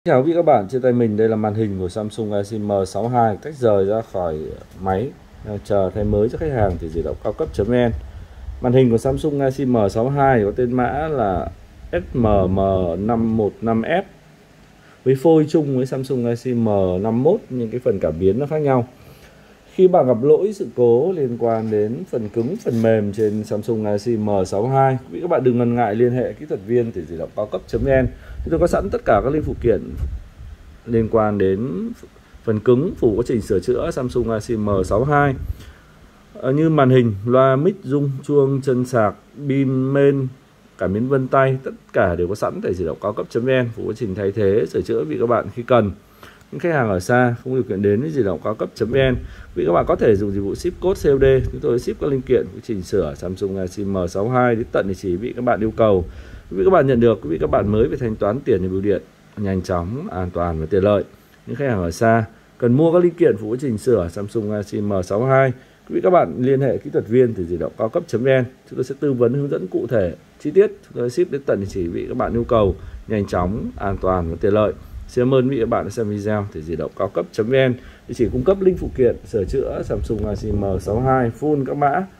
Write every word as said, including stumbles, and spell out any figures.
Chào quý vị các bạn, trên tay mình đây là màn hình của Samsung Galaxy M sáu hai tách rời ra khỏi máy, chờ thay mới cho khách hàng thì di động cao cấp chấm vn. Màn hình của Samsung Galaxy M sáu hai có tên mã là S M M năm một năm F với phôi chung với Samsung Galaxy M năm mốt, nhưng cái phần cảm biến nó khác nhau. Khi bạn gặp lỗi sự cố liên quan đến phần cứng, phần mềm trên Samsung Galaxy M sáu hai, quý vị các bạn đừng ngần ngại liên hệ kỹ thuật viên thì di động cao cấp chấm vn. Chúng tôi có sẵn tất cả các linh phụ kiện liên quan đến phần cứng phụ quá trình sửa chữa Samsung Galaxy M sáu hai, à, như màn hình, loa mic, rung, chuông, chân sạc, pin, main, cảm biến vân tay, tất cả đều có sẵn tại di động cao cấp chấm vn, phụ quá trình thay thế sửa chữa vì các bạn khi cần. Những khách hàng ở xa không điều kiện đến với di động cao cấp chấm vn, vì các bạn có thể dùng dịch vụ ship code xê ô đê. Chúng tôi ship các linh kiện quá trình sửa Samsung Galaxy M sáu hai đến tận địa chỉ vị các bạn yêu cầu. Quý vị các bạn nhận được, quý vị các bạn mới phải thanh toán tiền trên bưu điện nhanh chóng, an toàn và tiện lợi. Những khách hàng ở xa cần mua các linh kiện phụ quá trình sửa Samsung Galaxy M sáu hai, quý vị các bạn liên hệ kỹ thuật viên từ di động cao cấp chấm vn. Chúng tôi sẽ tư vấn hướng dẫn cụ thể chi tiết, chúng tôi ship đến tận địa chỉ vị các bạn yêu cầu, nhanh chóng, an toàn và tiện lợi. Xin cảm ơn quý vị các bạn đã xem video từ di động cao cấp chấm vn, địa chỉ cung cấp linh phụ kiện sửa chữa Samsung Galaxy M sáu hai full các mã